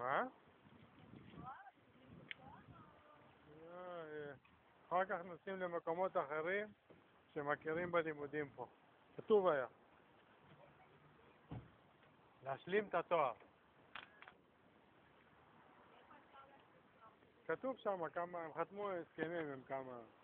מה? אחר כך נוסעים למקומות אחרים שמכירים בלימודים פה. כתוב היה. להשלים את התואר. כתוב שם כמה, הם חתמו הסכמים עם כמה...